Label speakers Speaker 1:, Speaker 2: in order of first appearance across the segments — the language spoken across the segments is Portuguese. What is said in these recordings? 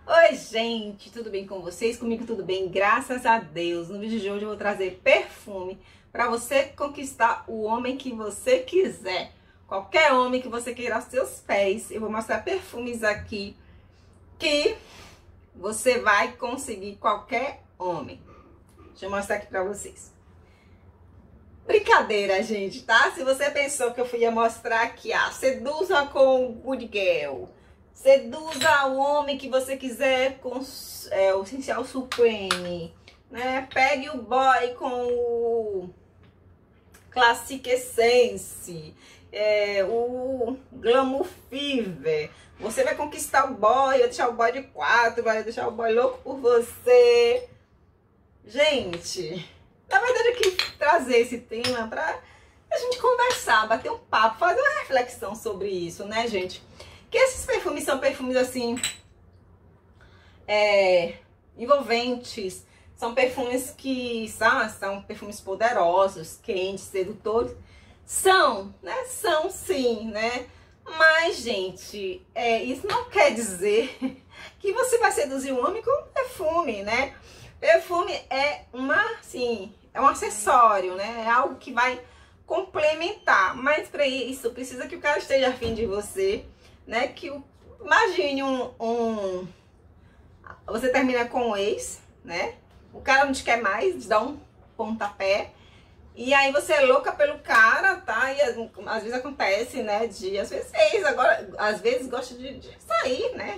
Speaker 1: Oi, gente, tudo bem com vocês? Comigo tudo bem, graças a Deus. No vídeo de hoje eu vou trazer perfume para você conquistar o homem que você quiser. Qualquer homem que você queira aos seus pés. Eu vou mostrar perfumes aqui que você vai conseguir qualquer homem. Deixa eu mostrar aqui para vocês. Brincadeira, gente, tá? Se você pensou que eu ia mostrar aqui, seduza com o Good Girl. Seduza o homem que você quiser com o Essencial Supreme, né? Pegue o boy com o Classic Essence, o Glamour Fever. Você vai conquistar o boy, vai deixar o boy de 4, vai deixar o boy louco por você. Gente, na verdade eu quis trazer esse tema pra a gente conversar, bater um papo, fazer uma reflexão sobre isso, né, gente? Que esses perfumes são perfumes assim, envolventes, são perfumes que são perfumes poderosos, quentes, sedutores. São, né? São sim, né? Mas, gente, isso não quer dizer que você vai seduzir um homem com perfume, né? Perfume é é um acessório, né? É algo que vai complementar, mas para isso precisa que o cara esteja afim de você, né? Imagine você termina com o ex, né? O cara não te quer mais, te dá um pontapé. E aí você é louca pelo cara, tá? E às vezes acontece, né? Às vezes ex, agora, às vezes gosta de sair, né?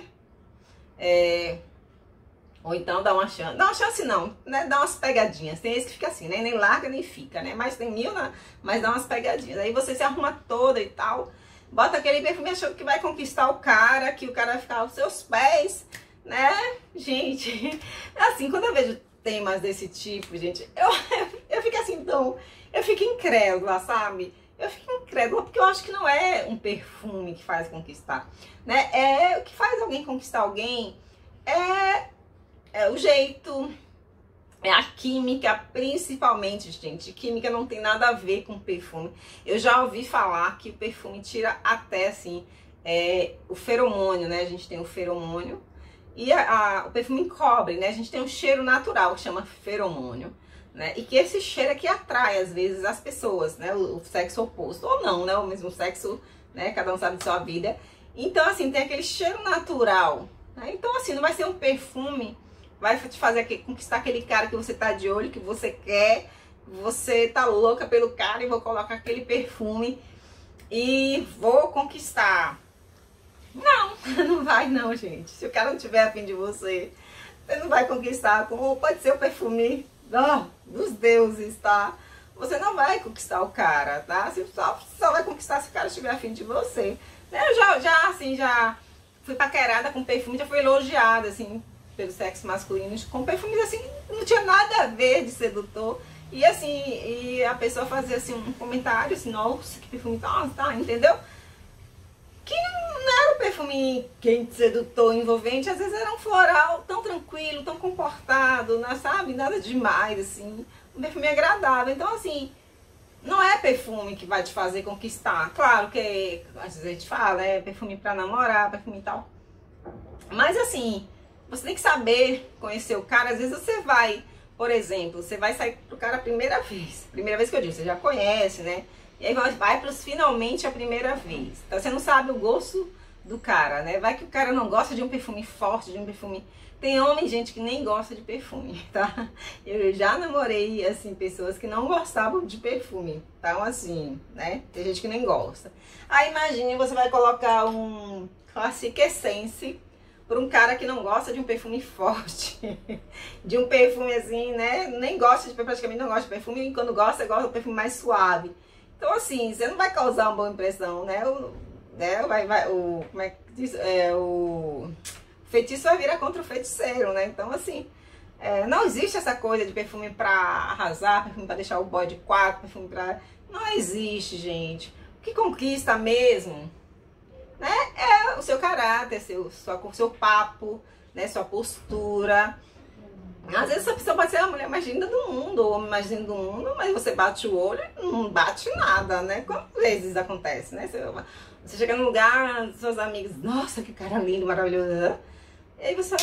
Speaker 1: Ou então dá uma chance não, né? Dá umas pegadinhas. Tem esse que fica assim, né? Nem larga, nem fica, né? Mas tem mil, né? Mas dá umas pegadinhas. Aí você se arruma toda e tal. Bota aquele perfume achando que vai conquistar o cara, que o cara vai ficar aos seus pés, né? Gente, assim, quando eu vejo temas desse tipo, gente, eu fico assim, então, eu fico incrédula, sabe? Eu fico incrédula porque eu acho que não é um perfume que faz conquistar, né? O que faz alguém conquistar alguém é o jeito, é a química, principalmente, gente. Química não tem nada a ver com perfume. Eu já ouvi falar que o perfume tira até, assim, o feromônio, né? A gente tem o feromônio e o perfume encobre, né? A gente tem um cheiro natural que chama feromônio, né? E que esse cheiro é que atrai, às vezes, as pessoas, né? O sexo oposto, ou não, né? O mesmo sexo, né? Cada um sabe de sua vida. Então, assim, tem aquele cheiro natural, né? Então, assim, não vai ser um perfume vai te fazer conquistar aquele cara que você tá de olho, que você quer, você tá louca pelo cara e vou colocar aquele perfume e vou conquistar. Não, não vai não, gente. Se o cara não tiver afim de você, você não vai conquistar. Pode ser o perfume dos deuses, tá? Você não vai conquistar o cara, tá? Você só vai conquistar se o cara estiver afim de você. Eu já fui paquerada com perfume, já fui elogiada, assim, pelo sexo masculino, com perfumes assim, não tinha nada a ver de sedutor. E assim, e a pessoa fazia assim um comentário assim, nossa, que perfume tá, entendeu? Que não era um perfume quente, sedutor, envolvente, às vezes era um floral tão tranquilo, tão comportado, não sabe? Nada demais, assim, um perfume agradável. Então, assim, não é perfume que vai te fazer conquistar. Claro que às vezes a gente fala, perfume pra namorar, perfume e tal. Mas assim, você tem que saber conhecer o cara. Às vezes você vai, por exemplo, você vai sair pro cara a primeira vez. Primeira vez que eu digo, você já conhece, né? E aí vai pros finalmente a primeira vez. Então você não sabe o gosto do cara, né? Vai que o cara não gosta de um perfume forte, de um perfume... Tem homem, gente, que nem gosta de perfume, tá? Eu já namorei, assim, pessoas que não gostavam de perfume. Então, assim, né? Tem gente que nem gosta. Aí imagine, você vai colocar um Classic Essence por um cara que não gosta de um perfume forte, de um perfume assim, né? Nem gosta praticamente não gosta de perfume, e quando gosta de um perfume mais suave. Então, assim, você não vai causar uma boa impressão, né? Como é que diz? O feitiço vai virar contra o feiticeiro, né? Então, assim, não existe essa coisa de perfume pra arrasar, perfume pra deixar o boy de 4, perfume pra... Não existe, gente. O que conquista mesmo, né, é o seu caráter, seu papo, né, sua postura. Às vezes a pessoa pode ser a mulher mais linda do mundo, ou o homem mais lindo do mundo, mas você bate o olho e não bate nada, né? Quantas vezes acontece, né? Você chega num lugar, seus amigos, nossa, que cara lindo, maravilhoso. E aí você,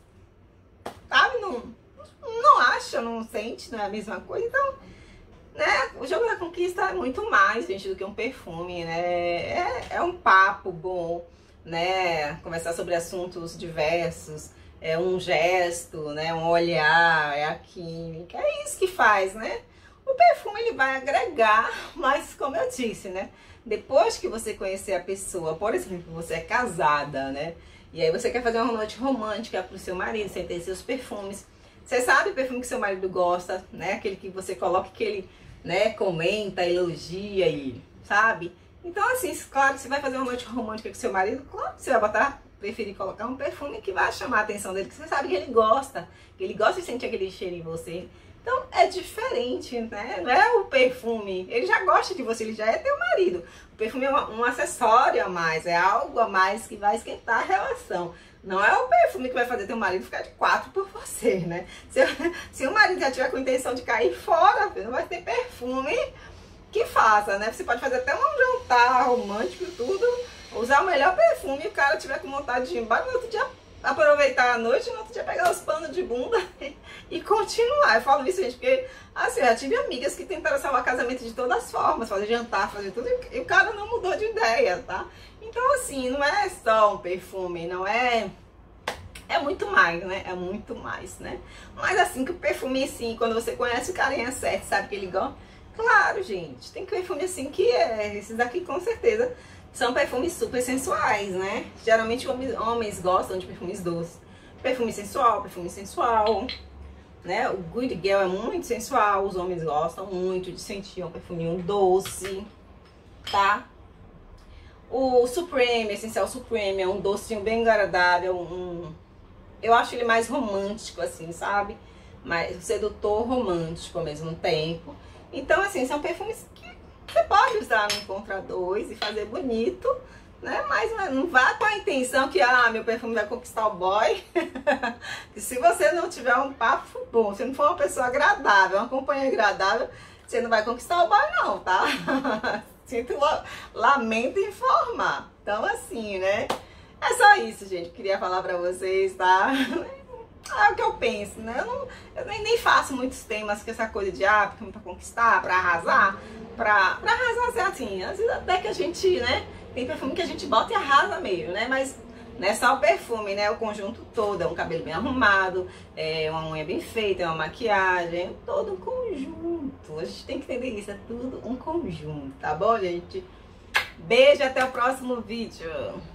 Speaker 1: sabe, não acha, não sente, não é a mesma coisa. Então, né, o jogo da conquista é muito mais, gente, do que um perfume, né? É um papo bom, né? Conversar sobre assuntos diversos, é um gesto, né? Um olhar, é a química, é isso que faz, né? O perfume, ele vai agregar, mas como eu disse, né? Depois que você conhecer a pessoa, por exemplo, você é casada, né? E aí você quer fazer uma noite romântica pro seu marido, sem ter seus perfumes. Você sabe o perfume que seu marido gosta, né? Aquele que você coloca, que ele, né, comenta, elogia e, sabe? Então, assim, claro que você vai fazer uma noite romântica com seu marido, claro que você vai preferir colocar um perfume que vai chamar a atenção dele, que você sabe que ele gosta de sentir aquele cheiro em você. Então, é diferente, né? Não é o perfume, ele já gosta de você, ele já é teu marido. O perfume é um acessório a mais, é algo a mais que vai esquentar a relação. Não é o perfume que vai fazer teu marido ficar de 4 por você, né? Se o marido já tiver com intenção de cair fora, não vai ter perfume que faça, né? Você pode fazer até um jantar romântico e tudo, usar o melhor perfume e o cara tiver com vontade de ir embora, no outro dia aproveitar a noite, no outro dia pegar os panos de bunda e continuar. Eu falo isso, gente, porque assim, eu já tive amigas que tentaram salvar casamento de todas as formas, fazer jantar, fazer tudo, e o cara não mudou de ideia, tá? Então, assim, não é só um perfume, não é... É muito mais, né? É muito mais, né? Mas assim, que o perfume, assim, quando você conhece o carinha certo, sabe que ele gosta... Claro, gente, tem perfume assim que esses aqui com certeza são perfumes super sensuais, né? Geralmente homens gostam de perfumes doces. Perfume sensual, né? O Good Girl é muito sensual, os homens gostam muito de sentir um perfuminho doce, tá? O Supreme, Essencial Supreme, é um docinho bem agradável, eu acho ele mais romântico, assim, sabe? Mais sedutor romântico ao mesmo tempo. Então, assim, são perfumes que você pode usar no Encontra Dois e fazer bonito, né? Mas não vá com a intenção que, meu perfume vai conquistar o boy. E se você não tiver um papo bom, se não for uma pessoa agradável, uma companhia agradável, você não vai conquistar o boy não, tá? Sinto, lamento informar. Então, assim, né? É só isso, gente. Queria falar pra vocês, tá? É o que eu penso, né? Eu nem faço muitos temas com essa coisa de perfume pra conquistar, pra arrasar. Pra arrasar, assim, às vezes até que a gente, né? Tem perfume que a gente bota e arrasa mesmo, né? Mas não é só o perfume, né? O conjunto todo, é um cabelo bem arrumado, é uma unha bem feita, é uma maquiagem, é todo um conjunto. A gente tem que entender isso, é tudo um conjunto, tá bom, gente? Beijo, até o próximo vídeo.